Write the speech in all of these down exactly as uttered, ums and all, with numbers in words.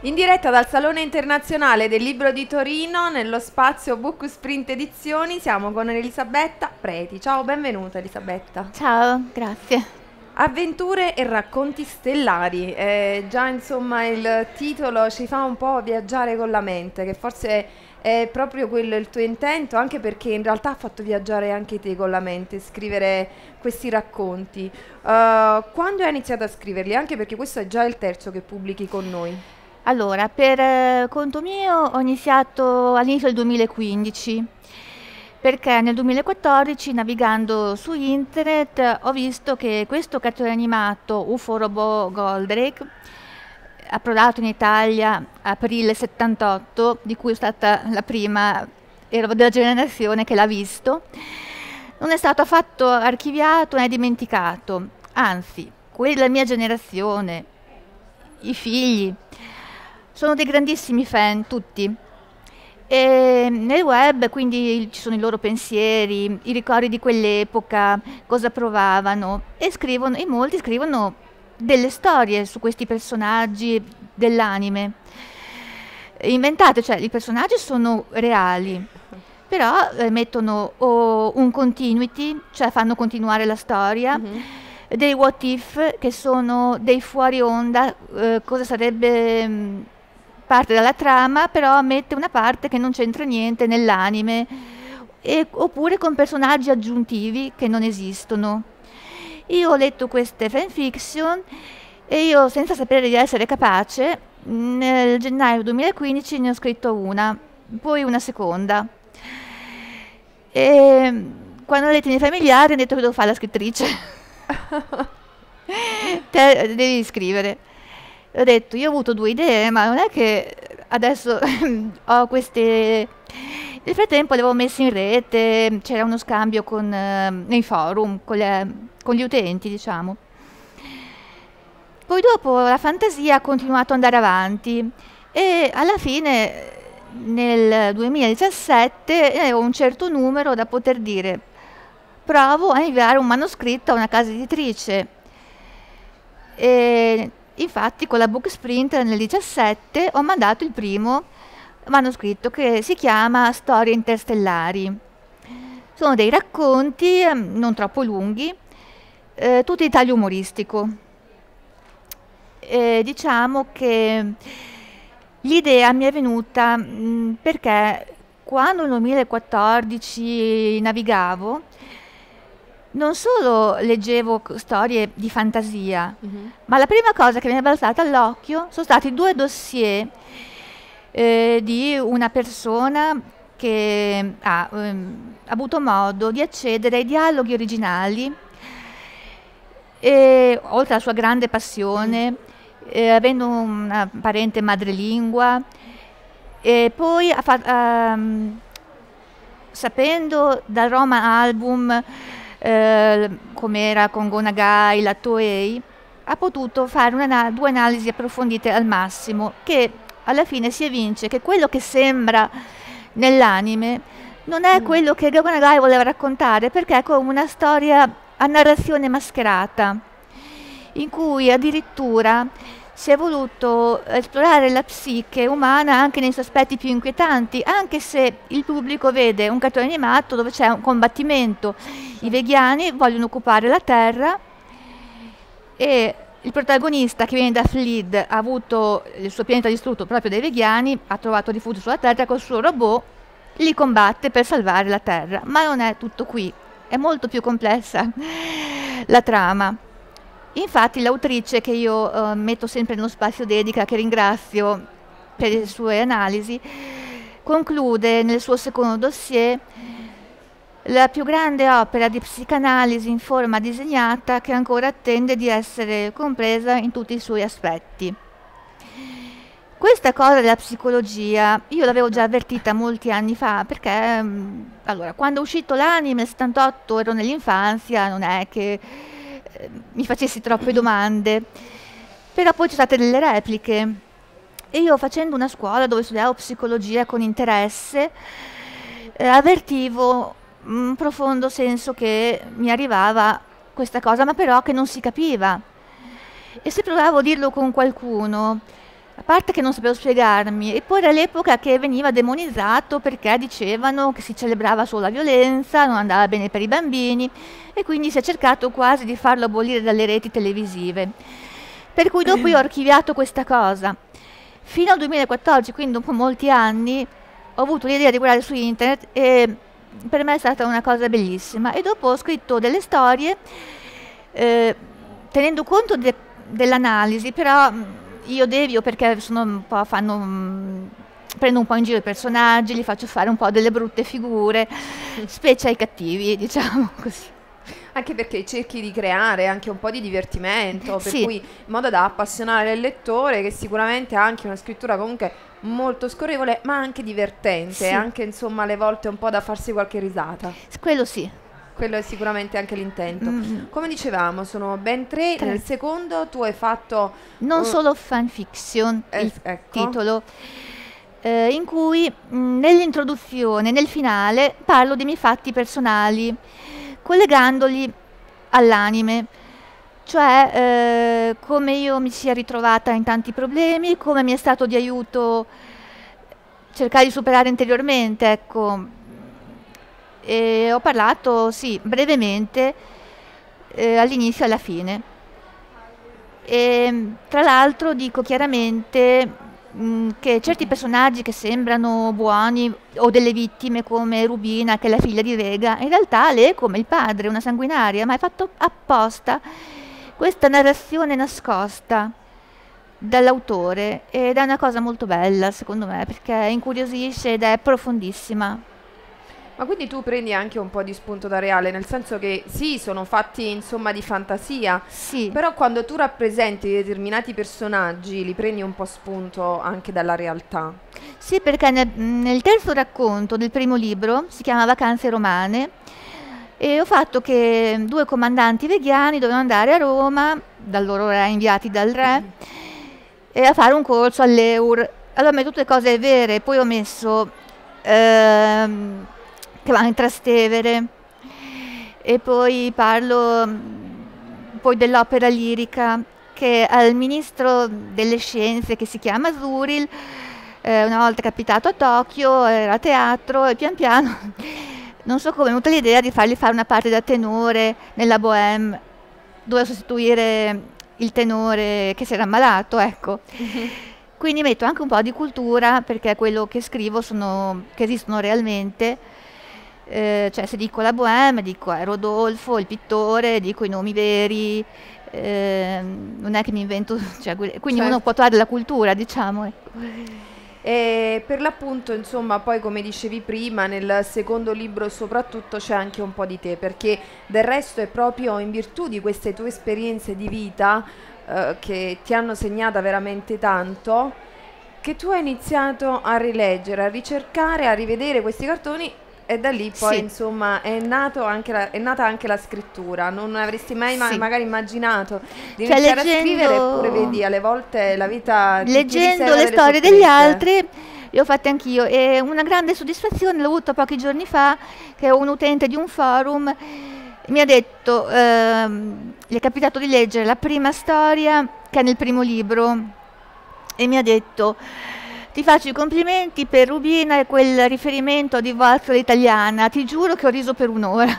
In diretta dal Salone Internazionale del Libro di Torino, nello spazio Book Sprint Edizioni, siamo con Elisabetta Preti. Ciao, benvenuta Elisabetta. Ciao, grazie. Avventure e racconti stellari. Eh, già insomma il titolo ci fa un po' viaggiare con la mente, che forse è proprio quello il tuo intento, anche perché in realtà ha fatto viaggiare anche te con la mente, scrivere questi racconti. Uh, quando hai iniziato a scriverli? Anche perché questo è già il terzo che pubblichi con noi. Allora, per eh, conto mio ho iniziato all'inizio del duemilaquindici, perché nel duemilaquattordici, navigando su internet, ho visto che questo cartone animato UFO Robot Goldrake, approdato in Italia aprile settantotto, di cui sono stata la prima, ero della generazione che l'ha visto, non è stato affatto archiviato né dimenticato, anzi, quelli della mia generazione, i figli, sono dei grandissimi fan, tutti. E nel web quindi ci sono i loro pensieri, i ricordi di quell'epoca, cosa provavano, e scrivono, e molti scrivono delle storie su questi personaggi dell'anime. Inventate, cioè i personaggi sono reali, però eh, mettono o un continuity, cioè fanno continuare la storia, mm-hmm. dei what if, che sono dei fuori onda, eh, cosa sarebbe... Mh, parte dalla trama, però mette una parte che non c'entra niente nell'anime, oppure con personaggi aggiuntivi che non esistono. Io ho letto queste fanfiction e io, senza sapere di essere capace, nel gennaio duemilaquindici ne ho scritto una, poi una seconda. E quando ho letto i miei familiari hanno detto che devo fare la scrittrice. Te devi scrivere. Ho detto, io ho avuto due idee, ma non è che adesso ho queste... Nel frattempo le avevo messe in rete, c'era uno scambio con, eh, nei forum, con, le, con gli utenti, diciamo. Poi dopo la fantasia ha continuato ad andare avanti e alla fine, nel duemiladiciassette, avevo un certo numero da poter dire, provo a inviare un manoscritto a una casa editrice. E... Infatti con la Book Sprint nel diciassette ho mandato il primo manoscritto, che si chiama Storie interstellari. Sono dei racconti non troppo lunghi, eh, tutti di taglio umoristico. E diciamo che l'idea mi è venuta mh, perché quando nel duemilaquattordici navigavo, non solo leggevo storie di fantasia, uh-huh. ma la prima cosa che mi è balzata all'occhio sono stati due dossier eh, di una persona che ha um, avuto modo di accedere ai dialoghi originali, e, oltre alla sua grande passione, uh-huh. eh, avendo una parente madrelingua, e poi ha fatto, um, sapendo dal Roma Album, Eh, come era con Go Nagai, la Toei, ha potuto fare una, due analisi approfondite al massimo, che alla fine si evince che quello che sembra nell'anime non è mm. quello che Go Nagai voleva raccontare, perché è come una storia a narrazione mascherata, in cui addirittura si è voluto esplorare la psiche umana anche nei suoi aspetti più inquietanti, anche se il pubblico vede un cartone animato dove c'è un combattimento. I vegani vogliono occupare la Terra e il protagonista, che viene da Fleed, ha avuto il suo pianeta distrutto proprio dai vegani, ha trovato rifugio sulla Terra col suo robot, li combatte per salvare la Terra. Ma non è tutto qui, è molto più complessa la trama. Infatti l'autrice, che io uh, metto sempre nello spazio dedica, che ringrazio per le sue analisi, conclude nel suo secondo dossier la più grande opera di psicanalisi in forma disegnata, che ancora attende di essere compresa in tutti i suoi aspetti. Questa cosa della psicologia io l'avevo già avvertita molti anni fa, perché um, allora, quando è uscito l'anime nel settantotto ero nell'infanzia, non è che mi facessi troppe domande, però poi ci sono state delle repliche e io, facendo una scuola dove studiavo psicologia con interesse, eh, avvertivo un profondo senso che mi arrivava questa cosa, ma però che non si capiva, e se provavo a dirlo con qualcuno A parte che non sapevo spiegarmi, e poi era l'epoca che veniva demonizzato perché dicevano che si celebrava solo la violenza, non andava bene per i bambini, e quindi si è cercato quasi di farlo abolire dalle reti televisive. Per cui dopo io ho archiviato questa cosa. Fino al duemilaquattordici, quindi dopo molti anni, ho avuto l'idea di guardare su internet e per me è stata una cosa bellissima. E dopo ho scritto delle storie, eh, tenendo conto de dell'analisi, però io devio perché sono un po', fanno, mh, prendo un po' in giro i personaggi, gli faccio fare un po' delle brutte figure, specie ai cattivi, diciamo così. Anche perché cerchi di creare anche un po' di divertimento, per Sì. cui in modo da appassionare il lettore, che sicuramente ha anche una scrittura comunque molto scorrevole, ma anche divertente, Sì. anche insomma alle volte un po' da farsi qualche risata. Quello sì. Quello è sicuramente anche l'intento. Mm. Come dicevamo, sono ben tre. Tre. Nel secondo tu hai fatto Non uh, solo fanfiction, eh, il ecco. titolo, eh, in cui mh, nell'introduzione, nel finale, parlo dei miei fatti personali, collegandoli all'anime, cioè eh, come io mi sia ritrovata in tanti problemi, come mi è stato di aiuto cercare di superare interiormente, ecco. E ho parlato, sì, brevemente, eh, all'inizio e alla fine. E, tra l'altro dico chiaramente mh, che certi personaggi che sembrano buoni o delle vittime come Rubina, che è la figlia di Vega, in realtà lei è come il padre, una sanguinaria, ma è fatto apposta questa narrazione nascosta dall'autore ed è una cosa molto bella secondo me perché incuriosisce ed è profondissima. Ma quindi tu prendi anche un po' di spunto da reale, nel senso che sì, sono fatti insomma di fantasia, Sì. però quando tu rappresenti determinati personaggi li prendi un po' spunto anche dalla realtà. Sì, perché nel, nel terzo racconto del primo libro, si chiama Vacanze romane, e ho fatto che due comandanti vegani dovevano andare a Roma, dal loro re, inviati dal re, e a fare un corso all'Eur. Allora ho messo tutte cose vere, poi ho messo ehm, che vanno in Trastevere, e poi parlo poi dell'opera lirica che al ministro delle scienze, che si chiama Zuril, eh, una volta capitato a Tokyo, era a teatro e pian piano non so come è venuta l'idea di fargli fare una parte da tenore nella Bohème, doveva sostituire il tenore che si era ammalato, ecco. Quindi metto anche un po' di cultura, perché quello che scrivo sono, che esistono realmente, eh, cioè se dico la Bohème, dico eh, Rodolfo, il pittore, dico i nomi veri, eh, non è che mi invento, cioè, quindi certo. Uno può trovare la cultura, diciamo. Ecco. E per l'appunto, insomma, poi come dicevi prima, nel secondo libro soprattutto c'è anche un po' di te, perché del resto è proprio in virtù di queste tue esperienze di vita eh, che ti hanno segnata veramente tanto, che tu hai iniziato a rileggere, a ricercare, a rivedere questi cartoni, e da lì poi sì. insomma è, nato anche la, è nata anche la scrittura. Non avresti mai sì. ma magari immaginato di cioè, iniziare leggendo, a scrivere, eppure vedi alle volte la vita ti, leggendo ti le storie degli altri le ho fatte anch'io, e una grande soddisfazione l'ho avuta pochi giorni fa, che un utente di un forum mi ha detto ehm, gli è capitato di leggere la prima storia che è nel primo libro e mi ha detto: ti faccio i complimenti per Rubina e quel riferimento di volta all'italiana, ti giuro che ho riso per un'ora.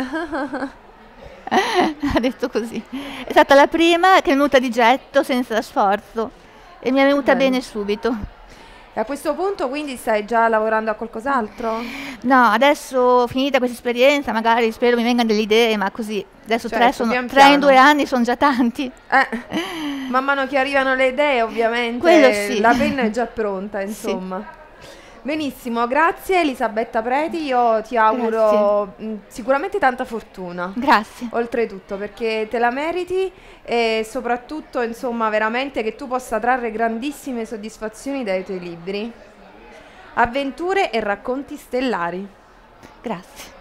Ha detto così. È stata la prima che è venuta di getto, senza sforzo, e mi è venuta bene subito. E a questo punto quindi stai già lavorando a qualcos'altro? No, adesso finita questa esperienza, magari spero mi vengano delle idee, ma così, adesso certo, tre, sono, pian tre in due anni sono già tanti. Eh, man mano che arrivano le idee ovviamente sì. la penna è già pronta, insomma. Sì. Benissimo, grazie Elisabetta Preti, io ti auguro mh, sicuramente tanta fortuna. Grazie. Oltretutto, perché te la meriti e soprattutto, insomma, veramente che tu possa trarre grandissime soddisfazioni dai tuoi libri. Avventure e racconti stellari. Grazie.